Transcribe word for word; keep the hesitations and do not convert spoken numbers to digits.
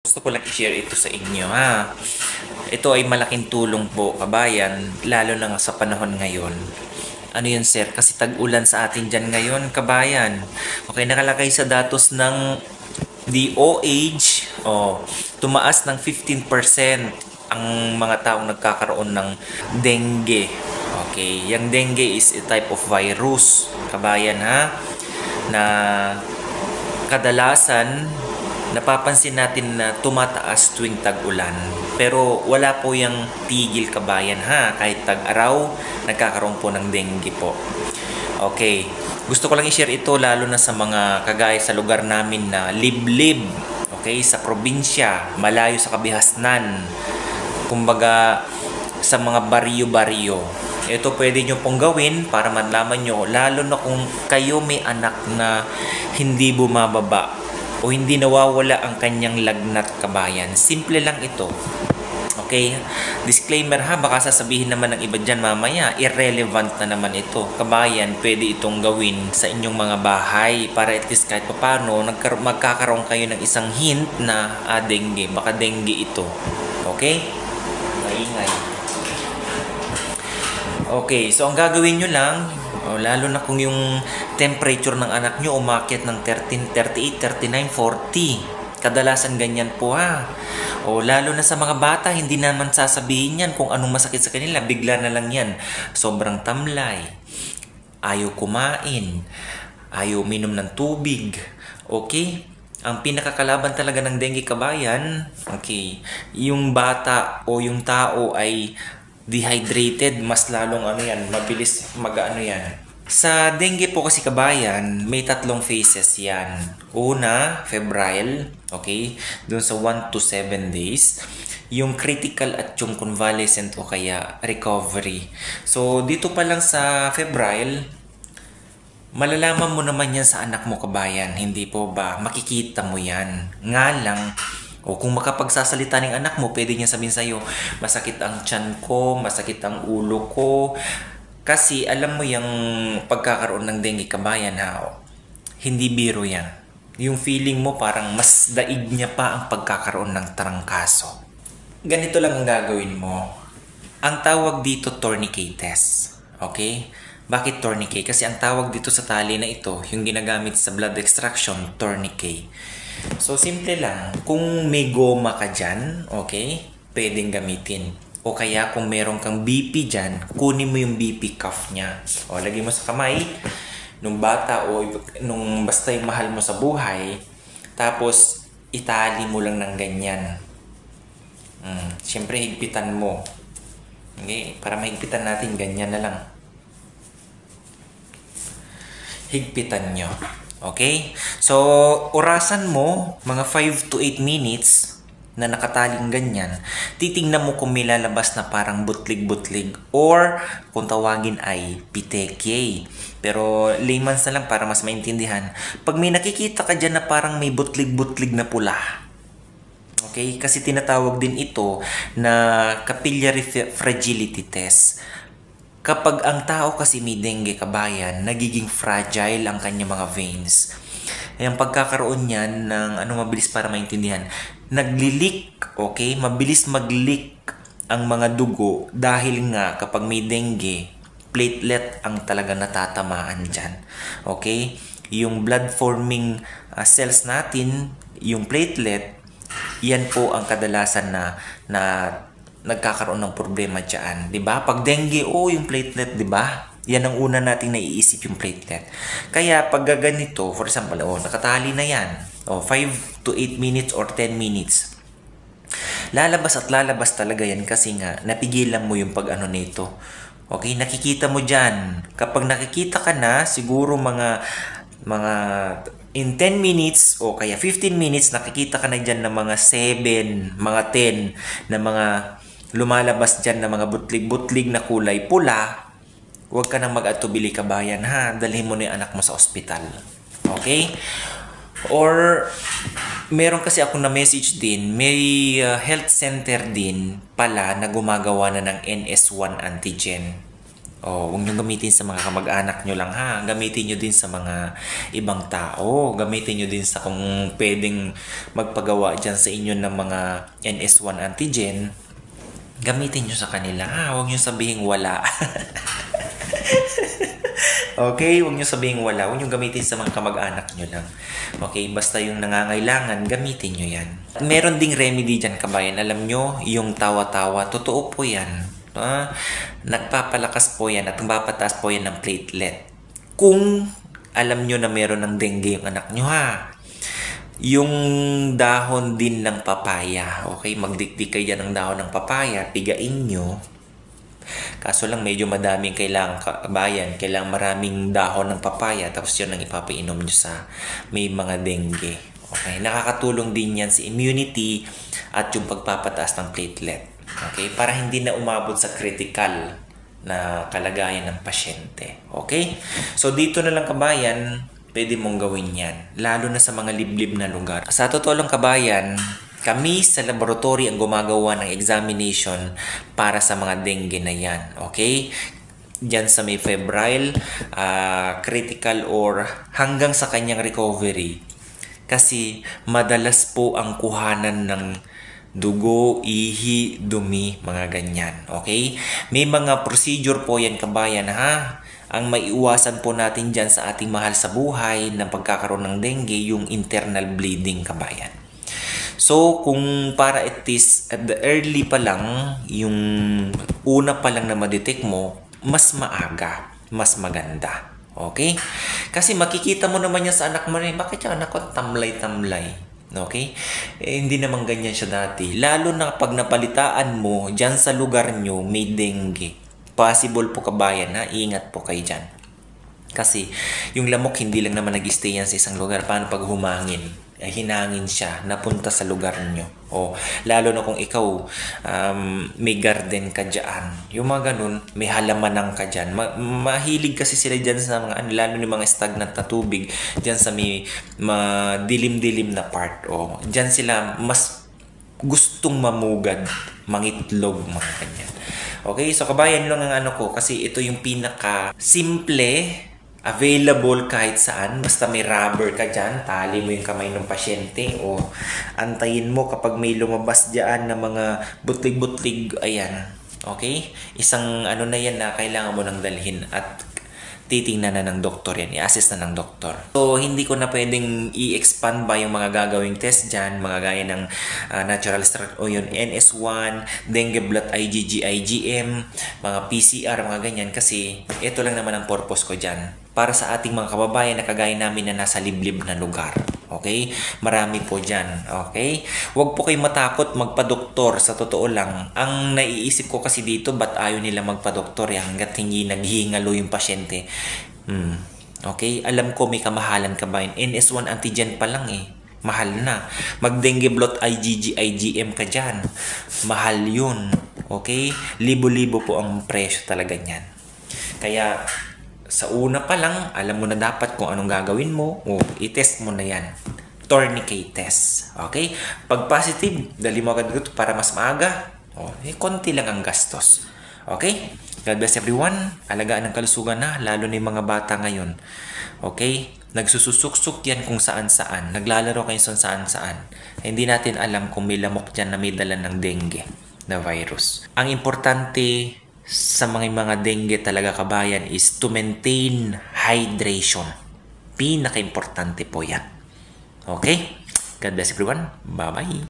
Gusto ko lang i-share ito sa inyo ha. Ito ay malaking tulong po kabayan, lalo na nga sa panahon ngayon. Ano yun sir? Kasi tag-ulan sa atin dyan ngayon kabayan. Okay, nakalagay sa datos ng D O H, oh, tumaas ng fifteen percent ang mga taong nagkakaroon ng dengue. Okay, yung dengue is a type of virus kabayan ha, na kadalasan napapansin natin na tumataas tuwing tag-ulan. Pero wala po yung tigil kabayan ha. Kahit tag-araw, nagkakaroon po ng dengue po. Okay. Gusto ko lang i-share ito lalo na sa mga kagaya sa lugar namin na liblib. Okay. Sa probinsya, malayo sa kabihasnan. Kumbaga, sa mga baryo-baryo. Ito pwede nyo pong gawin para malaman nyo, lalo na kung kayo may anak na hindi bumababa o hindi nawawala ang kanyang lagnat kabayan. Simple lang ito. Okay? Disclaimer ha, baka sasabihin naman ng iba dyan mamaya, irrelevant na naman ito. Kabayan, pwede itong gawin sa inyong mga bahay para at least kahit paano magkakaroon kayo ng isang hint na ah, dengue. Baka dengue ito. Okay? Maingay. Okay, so ang gagawin nyo lang, oh, lalo na kung yung temperature ng anak nyo umakyat ng thirteen, thirty-eight, thirty-nine, forty. Kadalasan ganyan po ha. O lalo na sa mga bata, hindi naman sasabihin yan kung anong masakit sa kanila. Bigla na lang yan. Sobrang tamlay. Ayaw kumain. Ayaw minom ng tubig. Okay? Ang pinakakalaban talaga ng dengue kabayan, okay, yung bata o yung tao ay dehydrated, mas lalong ano yan, mabilis mag-ano yan. Sa dengue po kasi kabayan, may tatlong phases yan. Una, febrile, okay, dun sa one to seven days. Yung critical at yung convalescent o kaya recovery. So, dito pa lang sa febrile, malalaman mo naman yan sa anak mo kabayan, hindi po ba? Makikita mo yan. Nga lang, o kung makapagsasalita ng anak mo, pwede niya sabihin sa'yo, masakit ang tiyan ko, masakit ang ulo ko. Kasi alam mo yung pagkakaroon ng dengue kabayan ha, hindi biro yan. Yung feeling mo parang mas daig niya pa ang pagkakaroon ng trangkaso. Ganito lang ang gagawin mo. Ang tawag dito tourniquet test. Okay? Bakit tourniquet? Kasi ang tawag dito sa tali na ito, yung ginagamit sa blood extraction, tourniquet. So, simple lang. Kung may goma ka dyan, okay, pwedeng gamitin. O kaya kung meron kang B P dyan, kunin mo yung B P cuff niya. O, lagay mo sa kamay, nung bata o nung basta yung mahal mo sa buhay, tapos itali mo lang ng ganyan. Hmm, Siyempre, higpitan mo. Okay? Para mahigpitan natin, ganyan na lang. Higpitan nyo. Okay? So, orasan mo, mga five to eight minutes na nakataling ganyan. Titingnan mo kung may lalabas na parang butlig-butlig or kung tawagin ay piteke. Pero layman's na lang para mas maintindihan. Pag may nakikita ka dyan na parang may butlig-butlig na pula. Okay? Kasi tinatawag din ito na capillary fragility test. Kapag ang tao kasi may dengue kabayan, nagiging fragile ang kanyang mga veins. Ang pagkakaroon niyan ng ano mabilis para maintindihan, naglilik, okay? Mabilis mag-leak ang mga dugo dahil nga kapag may dengue, platelet ang talaga natatamaan dyan. Okay? Yung blood forming uh, cells natin, yung platelet, yan po ang kadalasan na na nagkakaroon ng problema dyan. Diba? Pag dengue, oh, yung platelet, diba? Yan ang una nating naiisip yung platelet. Kaya pag ganito, for example, oh, nakatali na yan. Oh, five to eight minutes or ten minutes. Lalabas at lalabas talaga yan kasi nga, napigilan mo yung pag-ano nito. Okay? Nakikita mo dyan. Kapag nakikita ka na, siguro mga mga in ten minutes o kaya fifteen minutes, nakikita ka na dyan ng mga seven, mga ten na mga lumalabas dyan na mga butlig-butlig na kulay pula, huwag ka nang mag-atubili kabayan ha. Dalhin mo na yung anak mo sa ospital. Okay? Or, meron kasi ako na message din, may uh, health center din pala na gumagawa na ng N S one antigen. Oh, huwag nyo gamitin sa mga kamag-anak nyo lang ha. Gamitin nyo din sa mga ibang tao. Gamitin nyo din sa kung pwedeng magpagawa dyan sa inyo ng mga N S one antigen. Gamitin nyo sa kanila ha. Huwag nyo sabihin wala. Okay? Huwag nyo sabihin wala. Huwag nyo gamitin sa mga kamag-anak nyo lang. Okay? Basta yung nangangailangan, gamitin nyo yan. Meron ding remedy dyan, kabayan. Alam nyo, yung tawa-tawa, totoo po yan. Ah, nagpapalakas po yan at nagpapataas po yan ng platelet. Kung alam nyo na meron ng dengue yung anak nyo ha. Yung dahon din ng papaya. Okay? Magdikdik kayo ng dahon ng papaya. Pigain nyo. Kaso lang medyo madaming kailangan kabayan. Kailangan maraming dahon ng papaya. Tapos yun ang ipapainom nyo sa may mga dengue. Okay? Nakakatulong din yan sa immunity at yung pagpapataas ng platelet. Okay? Para hindi na umabot sa critical na kalagayan ng pasyente. Okay? So, dito na lang kabayan, pwede mong gawin yan. Lalo na sa mga liblib na lugar. Sa totoo lang kabayan, kami sa laboratory ang gumagawa ng examination para sa mga dengue na yan. Okay? Diyan sa may febrile, uh, critical or hanggang sa kanyang recovery. Kasi madalas po ang kuhanan ng dugo, ihi, dumi, mga ganyan. Okay? May mga procedure po yan kabayan ha. Ang maiiwasan po natin dyan sa ating mahal sa buhay na pagkakaroon ng dengue, yung internal bleeding kabayan. So, kung para at least at the early pa lang, yung una pa lang na madetect mo, mas maaga, mas maganda. Okay? Kasi makikita mo naman yan sa anak mo rin, bakit yung anak ko tamlay-tamlay? Okay? Eh, hindi naman ganyan siya dati. Lalo na pag napalitaan mo, dyan sa lugar nyo, may dengue. Possible po kabayan ha, ingat po kayo dyan. Kasi yung lamok hindi lang naman nag-stay yan sa isang lugar. Paano pag humangin? Eh, hinangin siya, napunta sa lugar nyo. O, lalo na kung ikaw um, may garden ka dyan. Yung mga ganun, may halamanang ka dyan. Ma mahilig kasi sila dyan sa mga, lalo yung mga stagnant na tubig, dyan sa may dilim-dilim na part. O, dyan sila mas gustong mamugad, mangitlog, mga ganyan. Okay, so kabayan lang ang ano ko, kasi ito yung pinaka-simple, available kahit saan. Basta may rubber ka dyan, tali mo yung kamay ng pasyente o antayin mo kapag may lumabas dyan na mga butlig-butlig, ayan. Okay? Isang ano na yan na kailangan mo nang dalhin at titingnan na ng doktor yan, i-assess na ng doktor. So, hindi ko na pwedeng i-expand ba yung mga gagawing test dyan, mga gaya ng uh, natural struct o yun, N S one, dengue blood IgG, IgM, mga P C R, mga ganyan, kasi ito lang naman ang purpose ko dyan. Para sa ating mga kababayan na kagaya namin na nasa liblib na lugar. Okay? Marami po dyan. Okay? Huwag po kayong matakot magpa-doktor. Sa totoo lang, ang naiisip ko kasi dito, ba't ayaw nila magpa-doktor yan hanggat hindi naghihingalo yung pasyente. Hmm. Okay? Alam ko may kamahalan kabayan. N S one antigen pa lang eh. Mahal na. Mag-dengue blood IgG, IgM ka dyan. Mahal yun. Okay? Libo-libo po ang presyo talaga niyan. Kaya sa una pa lang, alam mo na dapat kung anong gagawin mo. O, i-test mo na yan. Tourniquet test. Okay? Pag positive, dali mo agad dito para mas maaga. O, eh, konti lang ang gastos. Okay? God bless everyone. Alagaan ng kalusugan na, lalo na yung mga bata ngayon. Okay? Nagsususuksok yan kung saan-saan. Naglalaro kayo kung saan-saan. Hindi natin alam kung may lamok dyan na may dala ng dengue na virus. Ang importante sa mga mga dengue talaga kabayan is to maintain hydration. Pinaka-importante po yan. Okay? God bless everyone. Bye-bye.